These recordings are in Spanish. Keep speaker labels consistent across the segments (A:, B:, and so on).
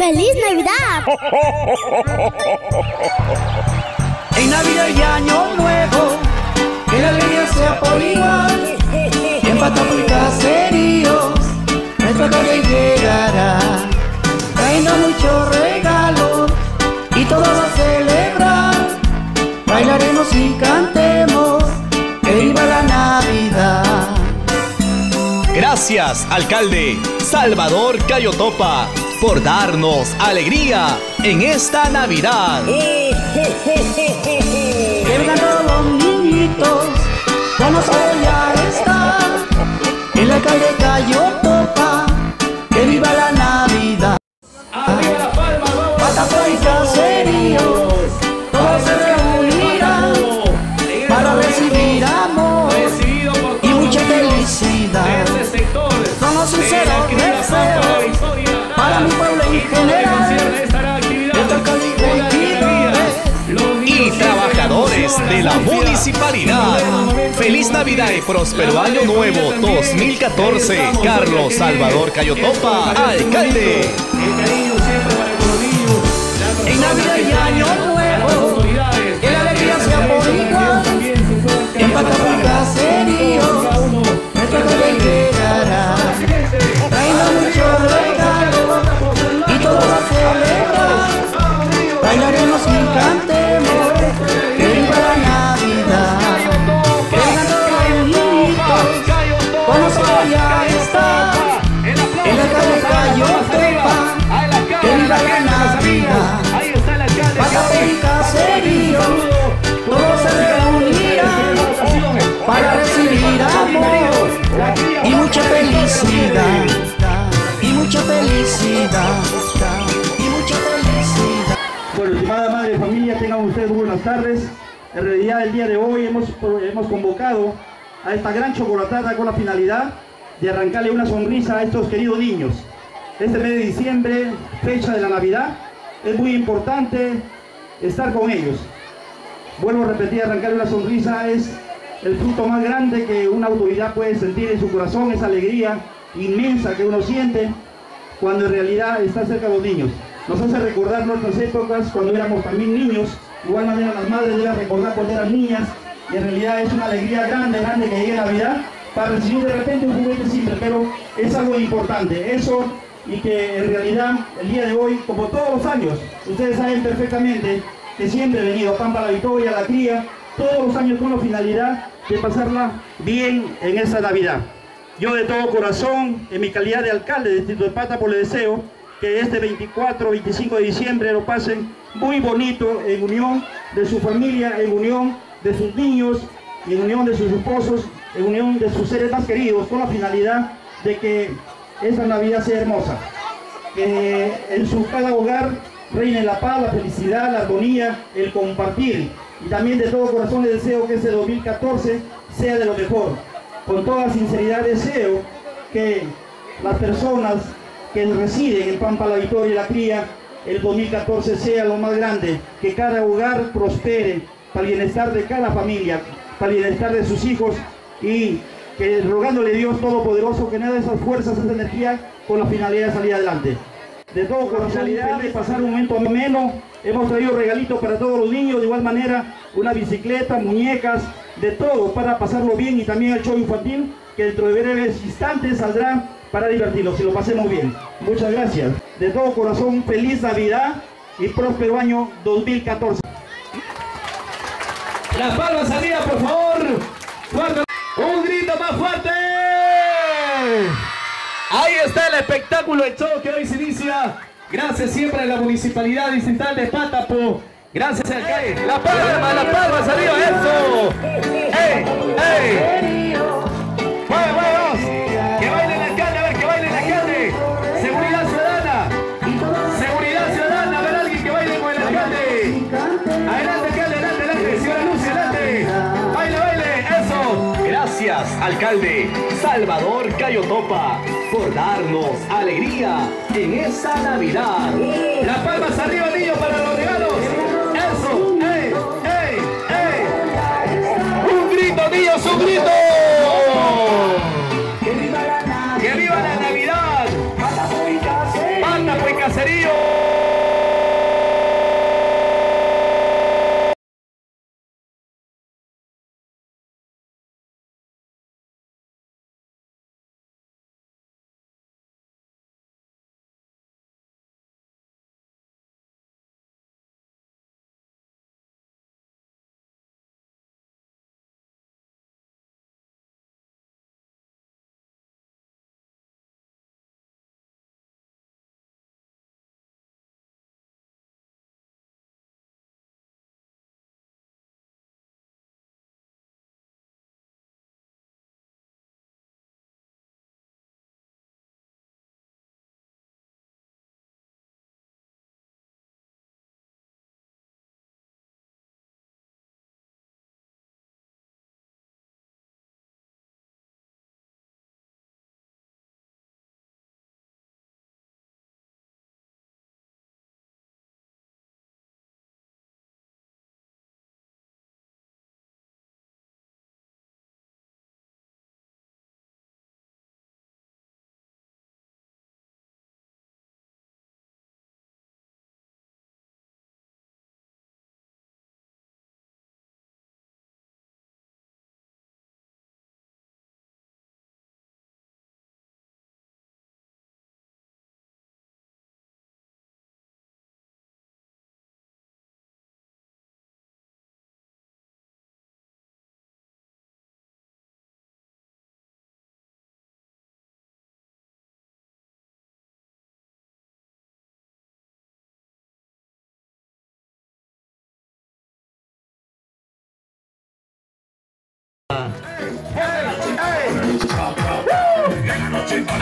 A: ¡Feliz Navidad!
B: En Navidad y Año Nuevo, que la alegría sea por igual. En Patapo y Caseríos, nuestra calle llegará, trayendo muchos regalos y todos a celebrar. Bailaremos y cantemos, que viva la Navidad.
C: Gracias, alcalde Salvador Cayo Topa, por darnos alegría en esta Navidad.
B: Que vengan todos los niñitos, con nosotros ya está el alcalde Cayo Topa, que viva la Navidad.
D: ¡Arriba La Palma! ¡Vamos!
B: Patapo y Caseríos, todos se reunirán para recibir amor y mucha felicidad. Somos sinceros deseos para mi pueblo en general,
C: Y trabajadores de la municipalidad. Feliz Navidad y próspero Año Nuevo 2014. Carlos Salvador Cayo Topa, alcalde.
B: En Navidad y Año Nuevo, que la alegría sea por igual. En Patapo y Caseríos, nuestra calle llegará, trayendo muchos regalos y todos a celebrar. Bailaremos y cantemos, que viva la Navidad. Que vengan todos los niñitos, con nosotros ya está el alcalde Cayo Topa, que viva la Navidad. Patapo y Caseríos, todos se reunirán para recibir amor y mucha felicidad, y mucha felicidad, y mucha felicidad.
D: Bueno, estimada madre de familia, tengan ustedes buenas tardes. En realidad el día de hoy hemos convocado a esta gran chocolatada con la finalidad de arrancarle una sonrisa a estos queridos niños. Este mes de diciembre, fecha de la Navidad, es muy importante estar con ellos. Vuelvo a repetir, arrancarle una sonrisa es el fruto más grande que una autoridad puede sentir en su corazón, esa alegría inmensa que uno siente cuando en realidad está cerca de los niños. Nos hace recordar nuestras épocas cuando éramos también niños. De igual manera las madres deben recordar cuando eran niñas, y en realidad es una alegría grande que llegue Navidad para recibir de repente un juguete simple, pero es algo importante, eso, y que en realidad el día de hoy, como todos los años, ustedes saben perfectamente que siempre he venido a Pampa La Victoria, La Cría, todos los años con la finalidad de pasarla bien en esta Navidad. Yo de todo corazón, en mi calidad de alcalde del distrito de Patapo, le deseo que este 24, 25 de diciembre lo pasen muy bonito, en unión de su familia, en unión de sus niños, en unión de sus esposos, en unión de sus seres más queridos, con la finalidad de que esta Navidad sea hermosa. Que en su cada hogar reine la paz, la felicidad, la armonía, el compartir. Y también de todo corazón les deseo que este 2014 sea de lo mejor. Con toda sinceridad deseo que las personas que residen en Pampa La Victoria y La Cría, el 2014 sea lo más grande, que cada hogar prospere para el bienestar de cada familia, para el bienestar de sus hijos, y que rogándole a Dios Todopoderoso que nada de esas fuerzas, esa energía, con la finalidad de salir adelante. De todo corazón, de pasar un momento ameno, hemos traído regalitos para todos los niños, de igual manera una bicicleta, muñecas, de todo para pasarlo bien, y también el show infantil que dentro de breves instantes saldrá para divertirlos y lo pasemos bien. Muchas gracias. De todo corazón, feliz Navidad y próspero año 2014.
E: Las palmas arriba, por favor. Fuerte. Un grito más fuerte. Ahí está el espectáculo, el show que hoy se inicia. Gracias siempre a la Municipalidad Distrital de Patapo. Gracias al CAE. Las palmas arriba, eso. ¡Ey! ¡Ey! ¡Vamos! Que baile el alcalde, a ver, que baile el alcalde. Seguridad ciudadana. Seguridad ciudadana, a ver, alguien que baile con el alcalde. Adelante, alcalde, adelante, señora Lucia, adelante. Baile, eso.
C: Gracias, alcalde Salvador Cayo Topa, por darnos alegría en esta Navidad.
E: Las palmas arriba, niños, para los regalos. Eso. ¡Ey! ¡Ey! ¡Ey! ¡Un grito, niños, un grito! ¡Que viva la Navidad! ¡Patapo y Caseríos!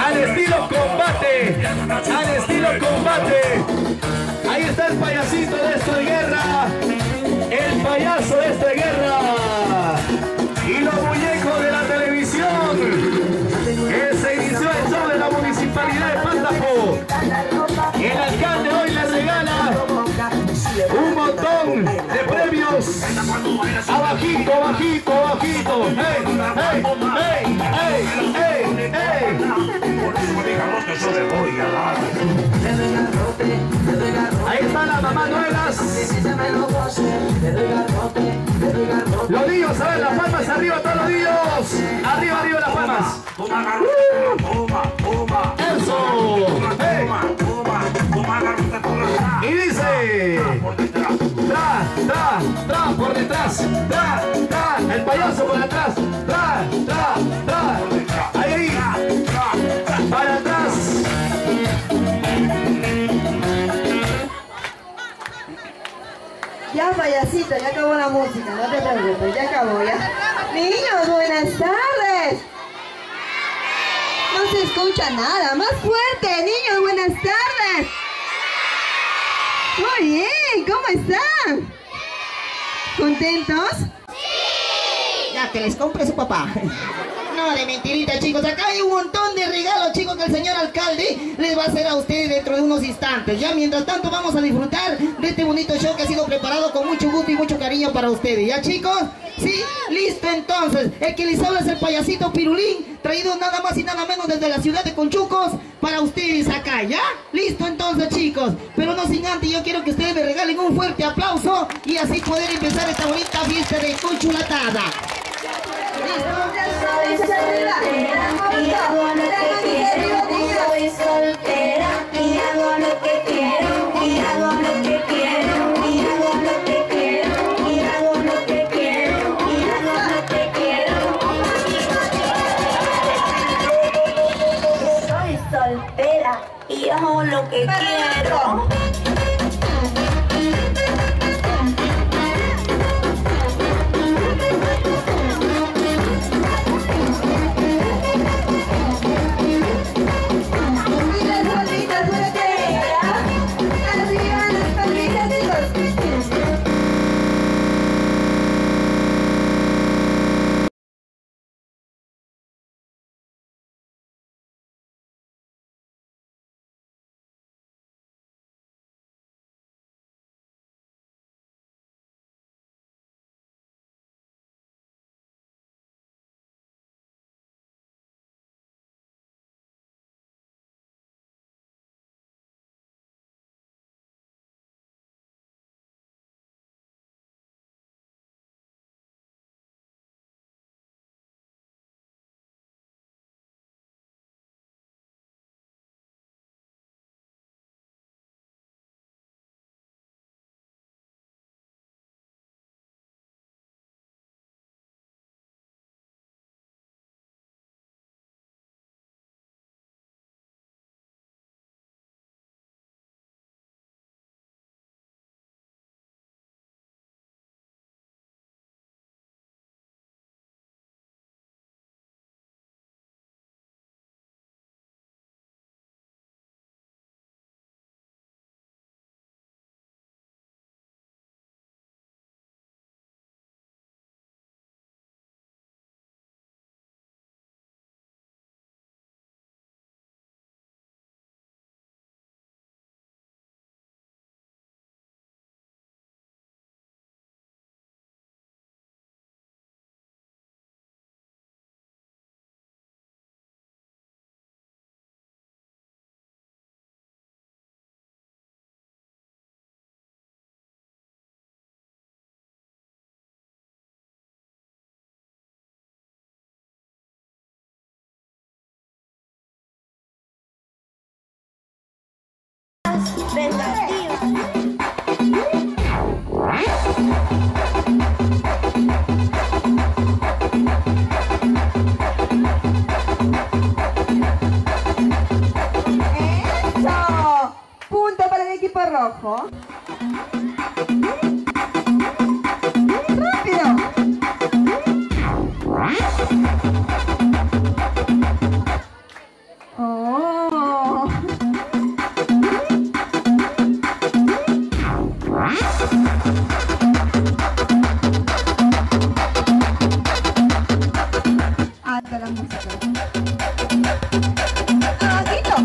E: al estilo combate, al estilo combate. Ahí está el payasito de esto de guerra, el payaso de esto de guerra y los muñecos de la televisión. Que se inició el show de la municipalidad de Pátapo. El alcalde hoy le regala un montón de premios. Abajito, bajito, bajito. ¡Ey, ey, ey, ey, ey, ey! Ahí están las mamás nuevas. Los niños, a ver, las palmas arriba, todos los niños. Arriba, arriba las palmas. Eso. ¡Hey! Y dice, tra, por detrás, tra, el payaso por atrás, tra, ahí, para atrás.
A: Ya, payasito, ya acabó la música, no te preocupes, ya acabó, ya. Niños, buenas tardes. No se escucha nada, más fuerte, niños, buenas tardes. Muy bien, ¿cómo están? ¿Contentos?
F: Sí. Ya, que les compre su papá. No, de mentirita, chicos. Acá hay un montón de regalos, chicos, que el señor alcalde les va a hacer a ustedes dentro de unos instantes. Ya, mientras tanto, vamos a disfrutar de este bonito show que ha sido preparado con mucho gusto y mucho cariño para ustedes. ¿Ya, chicos? Sí, listo entonces. El que les habla es el payasito Pirulín, traído nada más y nada menos desde la ciudad de Conchucos para ustedes acá, ¿ya? Listo entonces, chicos. Pero no sin antes, yo quiero que ustedes me regalen un fuerte aplauso y así poder empezar esta bonita fiesta de conchulatada.
A: Soy soltera y hago lo que quiero. Soy soltera y hago lo que quiero. Y hago lo que quiero. Y hago lo que quiero. Y hago lo que quiero. Y hago lo que quiero. Soy soltera y hago lo que quiero. ¡Eso! Punto para el equipo rojo. ¡Rápido! Oh.
G: música, la música. Abajito.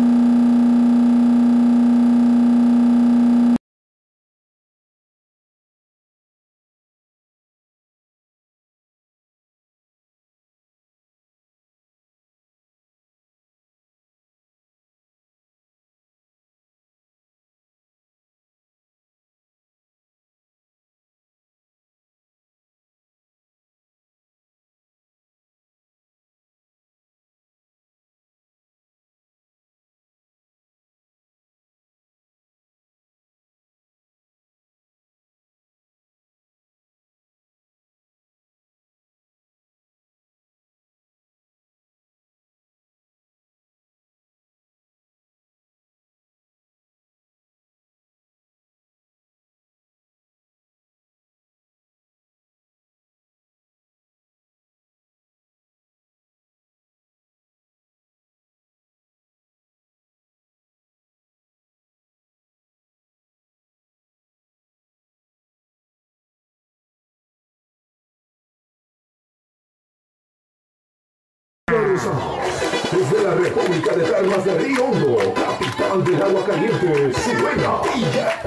H: Desde la República de Termas de Río Hondo, capital del agua caliente, Sirena y ya.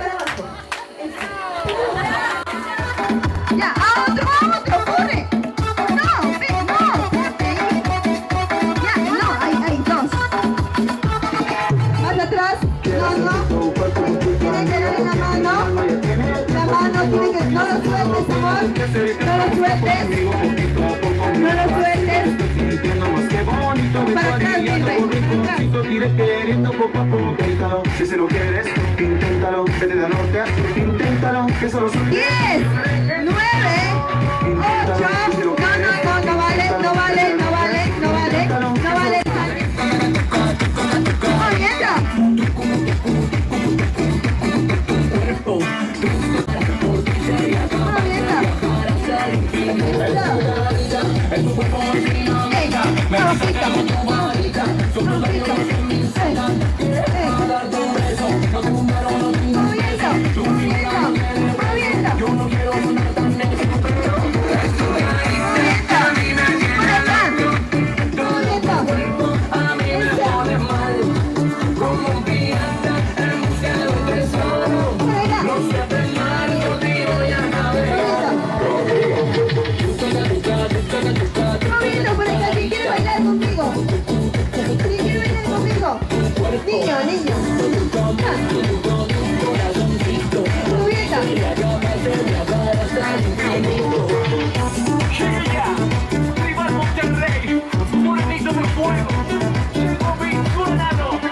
G: Ya, a otro, corre. No, ve, no, espérate. Ya, no, hay dos. Más atrás, no. Tiene que darle la mano. La mano tiene que, no lo sueltes, amor. No lo sueltes. No lo sueltes. Para atrás,
H: Inténtalo, si se lo quieres, inténtalo, vete de norte a sur, inténtalo, que solo son
G: 10, 9, 8, no vale, no vale. Niño.
C: Rival Monterrey, Morenito de Fuego, Coronado.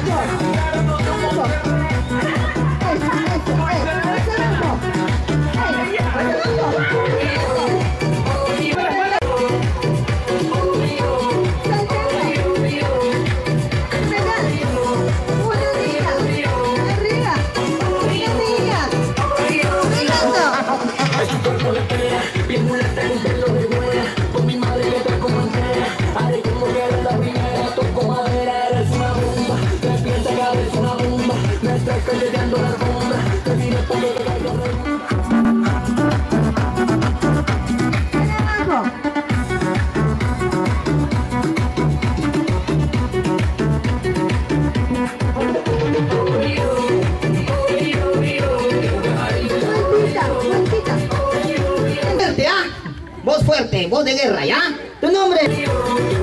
F: Voz fuerte, voz de guerra, ¿ya? Tu nombre.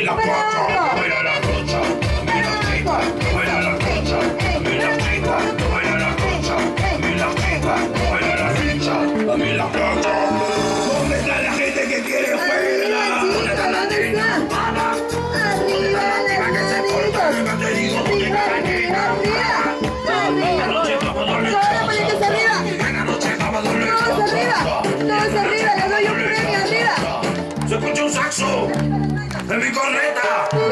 H: la cuacha, baila la concha, dame la chica, baila la concha, dame la chica, baila la concha, dame la chica, baila la ficha, dame la cuacha. ¿Dónde está la gente que quiere juega? ¿Dónde está la chica? ¿Dónde está la chica que se porta? Te digo, ¿dónde está la chica? Esta noche vamos a darle chacha. Esta noche vamos a darle chacha.
G: Todos arriba, le doy un premio arriba.
H: Se escucha un saxo de mi corneta.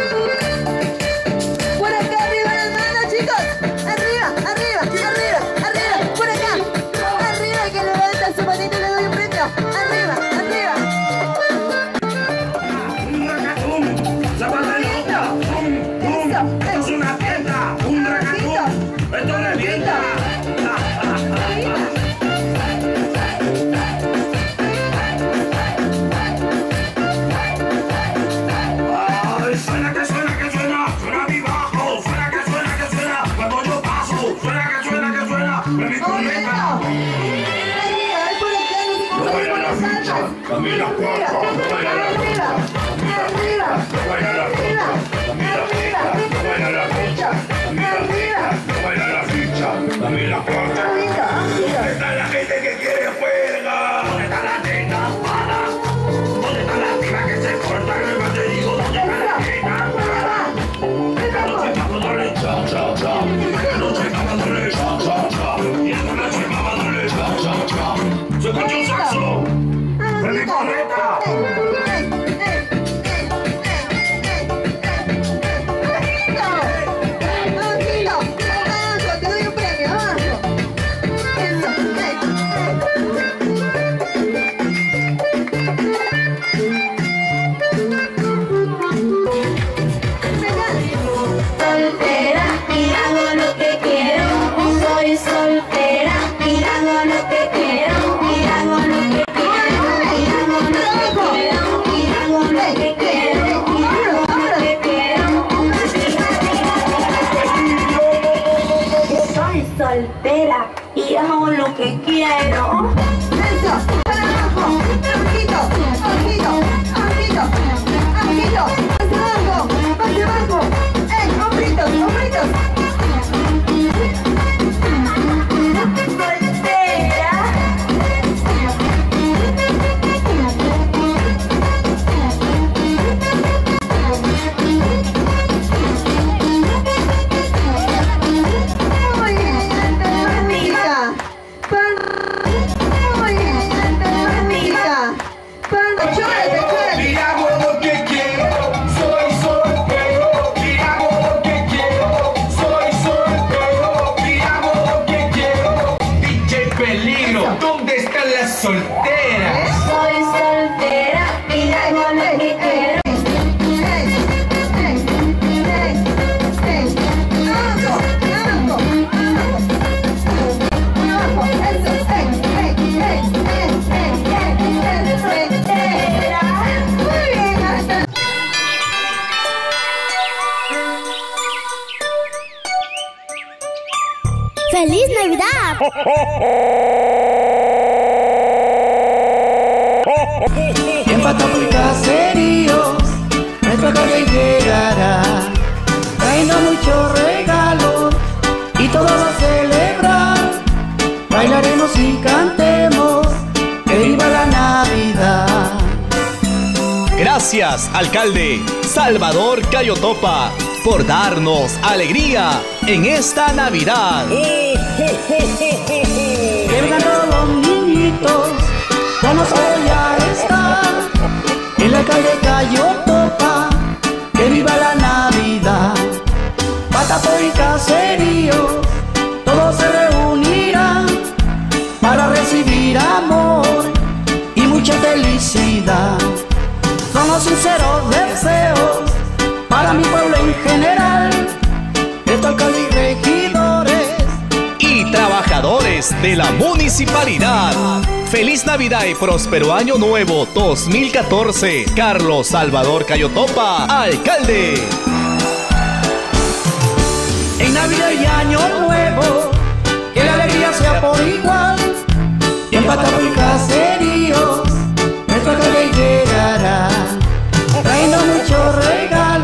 G: Por acá arriba las manos, chicos. Arriba, arriba, arriba, arriba. Por acá. Arriba, que levanta su manito y le doy un premio. Arriba, arriba.
H: Un racatún, zapata loca. Pum, pum. Esto es una fiesta. Un racatún. Esto revienta. Ay, suena que suena que suena. Suena mi bajo. Suena que suena que suena. Cuando yo paso. Suena que suena que suena. De mi corneta.
G: Arriba, por acá, no se
H: Baila
G: confundan
H: la
G: con las
H: ficha,
G: almas.
H: dame la cuacha, baila la ficha, baila la ficha, dame la ficha, baila la ficha, dame la ficha, baila la ficha, dame la cuacha. ¿Dónde está la gente que quiere juega? ¿Dónde está la teta para? ¿Dónde está la tía que se corta? Que más te digo, ¿dónde está la teta para? Esta noche vamos a darle cha cha cha, esta noche vamos a darle cha cha cha, y esta noche vamos a darle cha cha cha. Se escucha un saxo de mi corneta.
G: Te doy un premio, abajo.
A: Soltera y hago lo que quiero. Soy soltera y hago lo que quiero. Y hago lo que quiero. Y hago lo que quiero. Y hago lo que quiero. Y hago lo que quiero. Soy soltera y hago lo que quiero.
G: Eso, para abajo, ojito, ojito, ojito, ojito, hacia abajo, hombritos, hombritos.
A: Soltera.
G: Muy bien, música. Muy bien, música. Chórate, chórate.
H: Y hago lo que quiero, soy soltero. Y hago lo que quiero, soy soltero. Y hago lo que quiero. DJ Peligro, ¿dónde están las solteras?
A: Soy soltera y hago lo que quiero.
I: ¡Feliz Navidad!
B: En Patapó y Caseríos, nuestra calle llegará, trayendo muchos regalos y todos a celebrar. Bailaremos y cantemos, que viva la Navidad.
C: Gracias, alcalde Salvador Cayotopa, por darnos alegría en esta Navidad.
B: Que vengan todos los niñitos, con nosotros ya está el alcalde Cayotopa, que viva la Navidad. Patapó y Caseríos, todos se reunirán para recibir amor y mucha felicidad. Son los sinceros deseos para mi pueblo en general, estos alcaldes y regidores
C: Y trabajadores de la municipalidad. Feliz Navidad y próspero Año Nuevo 2014. Carlos Salvador Cayotopa, alcalde.
B: en Navidad y Año Nuevo, que la alegría sea por igual. Y en Patapó y Caseríos, nuestro alcalde llegará, trayendo muchos regalos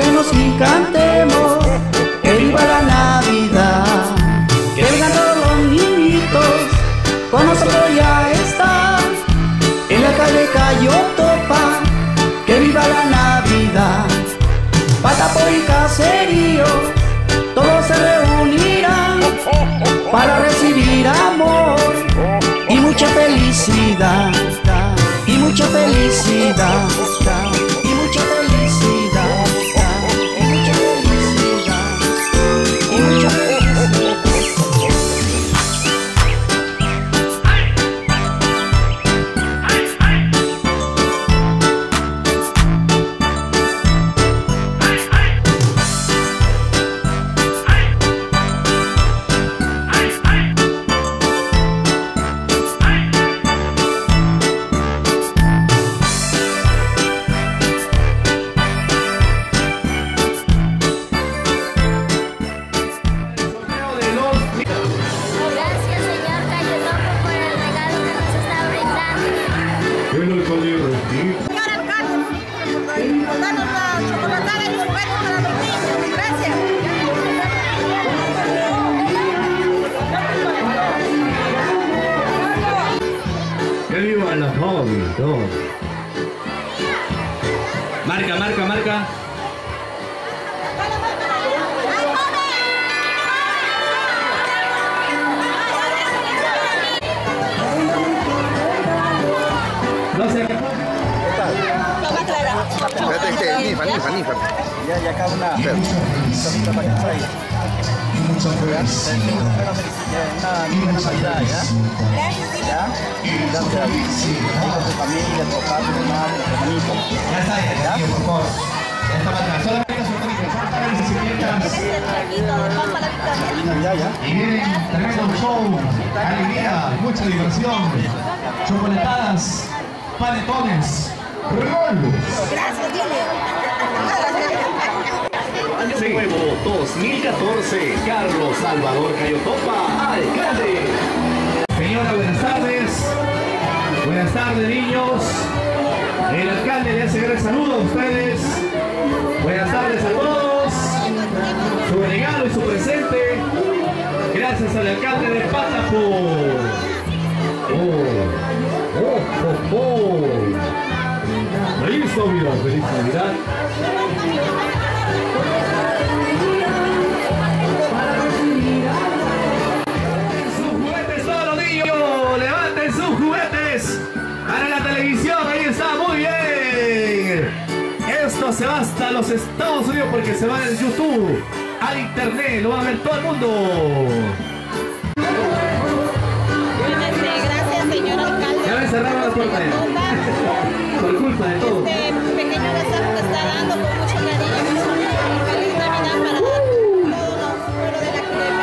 B: bailemos y cantemos, que viva la Navidad. Que vengan todos los niñitos, con nosotros ya están, en la calle Cayo Topa, que viva la Navidad. Patapo y caserío, todos se reunirán para recibir amor y mucha felicidad, y mucha felicidad, y mucha felicidad, y mucha felicidad, y mucha felicidad.
E: Marca, marca, marca. No sé.
I: Espérate que nifa. Ya acá una. Muchas gracias. Una Navidad, ¿ya? ¿Ya? Gracias. Con tu familia, tu papá, tu mamá, tu hermanito.
E: Ya está, ya, por favor. Ya está marcado. Solamente las y vienen tremendo show, alegría, mucha diversión, chocolatadas, panetones, rolos.
G: Gracias, Dios
C: Año Nuevo 2014, Carlos Salvador Cayo Topa, alcalde.
E: Señora, buenas tardes. Buenas tardes, niños. El alcalde le hace gran saludo a ustedes. Buenas tardes a todos. Su regalo y su presente, gracias al alcalde de Patapo. Feliz Navidad, feliz Navidad. Sus juguetes todos los niños, levanten sus juguetes para la televisión, ahí está, muy bien. Esto se va hasta los Estados Unidos porque se va en YouTube, al internet, lo va a ver todo el mundo.
J: Gracias, señor alcalde.
E: Ya me cerraron la puerta. Por culpa de todo.
J: Este pequeño mensaje que está dando con mucho cariño. Feliz Navidad para todos los pueblos de la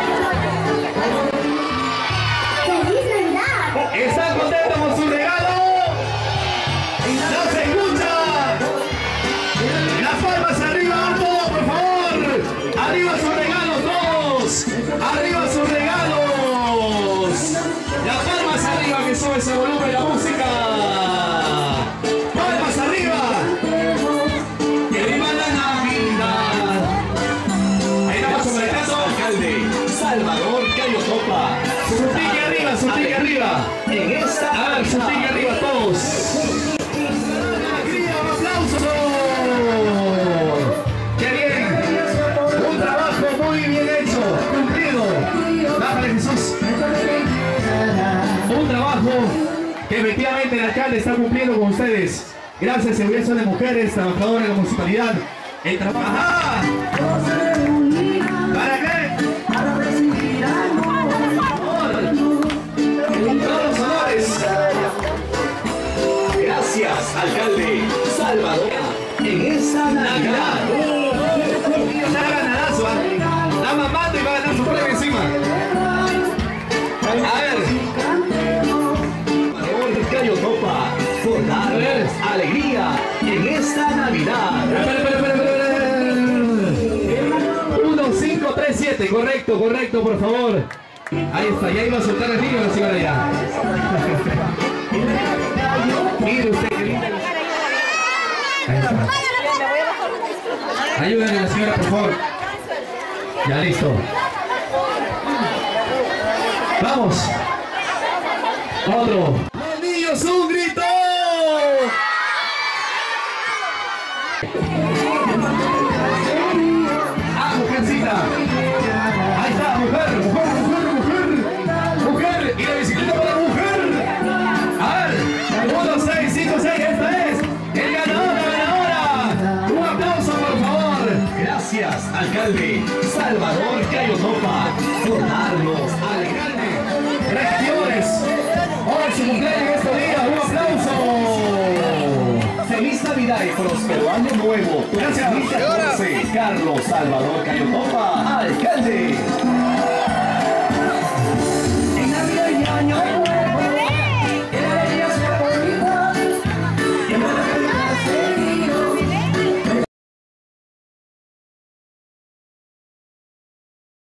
A: ¡Feliz Navidad!
E: ¿Están contentos con su regalo? ¡No se escucha! Las palmas arriba, todos, por favor. Arriba sus regalos, todos. Arriba sus regalos. Las palmas arriba, que sube ese volumen de la música. Palmas arriba. Que viva la Navidad. Ahí estamos conectando.
C: Alcalde Salvador Cayo Topa.
E: Su tique arriba, su tique arriba.
C: En esta
E: A ver, su tique arriba todos. ¡Un aplauso! ¡Qué bien! Un trabajo muy bien hecho, cumplido. Bájale, Jesús. Un trabajo que efectivamente el alcalde está cumpliendo con ustedes. Gracias, Seguridad de Mujeres, trabajadores de la municipalidad. El trabajo. ¡Ajá! ¿Para qué? Todos los honores.
C: Gracias, alcalde Salvador. En esta Navidad.
E: Está ganadazo, ¿eh? Está mamando y va a ganar su premio encima. A ver.
C: Salvador Cayo Topa, por darles alegría en esta Navidad.
E: Espera. 1537, correcto, por favor. Ahí está, ya iba a soltar el niño la señora ya. Mire usted qué linda. Ahí está. Ayúdenme a la señora, por favor. Ya listo. Vamos. Otro. Los niños, un grito. Ah, mujercita. Ahí está, mujer. Mujer. Y la bicicleta para mujer. A ver. 1, 6, 5, 6. Esta es el ganador, la ganadora. Un aplauso, por favor. Gracias, alcalde Salvador Cayo Topa, por darnos alegrarme. Regidores, hoy su cumpleaños en este día. Un aplauso. Feliz Navidad y próspero año nuevo. Gracias, 2014. Carlos Salvador Cayo Topa, alcalde.